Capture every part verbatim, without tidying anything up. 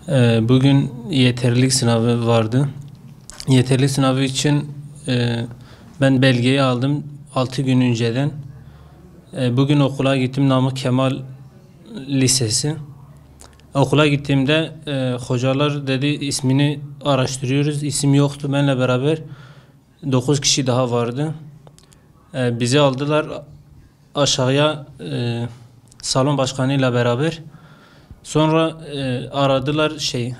Ee, Bugün yeterlilik sınavı vardı. Yeterlilik sınavı için e, ben belgeyi aldım altı gün önceden. E, Bugün okula gittim, Namık Kemal Lisesi. Okula gittiğimde e, hocalar dedi ismini araştırıyoruz. İsim yoktu. Benle beraber dokuz kişi daha vardı. E, bizi aldılar aşağıya, e, salon başkanıyla beraber. Sonra e, aradılar şey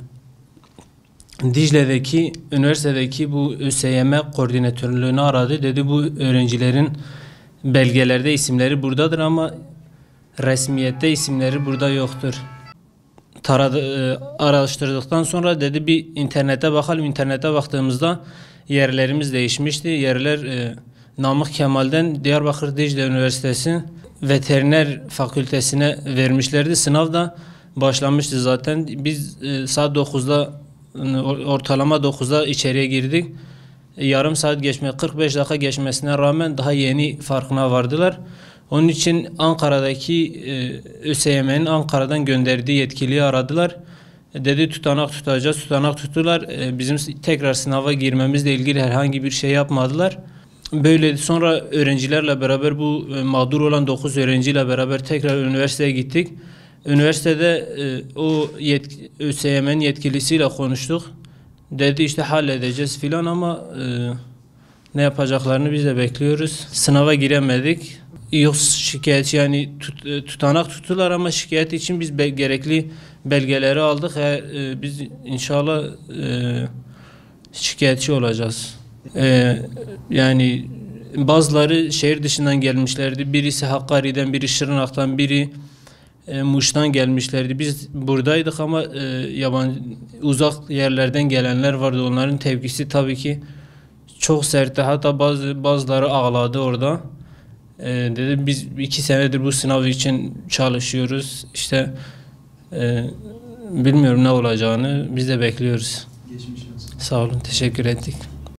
Dicle'deki üniversitedeki bu ÖSYM koordinatörlüğünü aradı. Dedi bu öğrencilerin belgelerde isimleri buradadır ama resmiyette isimleri burada yoktur. Taradı, e, araştırdıktan sonra dedi bir internete bakalım. İnternete baktığımızda yerlerimiz değişmişti. Yerler e, Namık Kemal'den Diyarbakır Dicle Üniversitesi Veteriner Fakültesine vermişlerdi. Sınav da başlamıştı zaten. Biz e, saat dokuzda, ortalama dokuzda içeriye girdik. E, yarım saat geçme, kırk beş dakika geçmesine rağmen daha yeni farkına vardılar. Onun için Ankara'daki e, ÖSYM'nin Ankara'dan gönderdiği yetkiliyi aradılar. E, dedi tutanak tutacağız. Tutanak tuttular. E, bizim tekrar sınava girmemizle ilgili herhangi bir şey yapmadılar. Böyle sonra öğrencilerle beraber bu e, mağdur olan dokuz öğrenciyle beraber tekrar üniversiteye gittik. Üniversitede e, o yetki, ÖSYM'nin yetkilisiyle konuştuk. Dedi işte halledeceğiz filan ama e, ne yapacaklarını biz de bekliyoruz. Sınava giremedik. Yok şikayet, yani tut, tutanak tuttular ama şikayet için biz be, gerekli belgeleri aldık. E, e, biz inşallah e, şikayetçi olacağız. E, yani bazıları şehir dışından gelmişlerdi. Birisi Hakkari'den, biri Şırnak'tan, biri e, Muş'tan gelmişlerdi. Biz buradaydık ama e, yabancı uzak yerlerden gelenler vardı. Onların tepkisi tabii ki çok sertti. Hatta bazı bazıları ağladı orada. E, dedi biz iki senedir bu sınav için çalışıyoruz. İşte e, bilmiyorum ne olacağını. Biz de bekliyoruz. Geçmiş olsun. Sağ olun. Teşekkür ettik.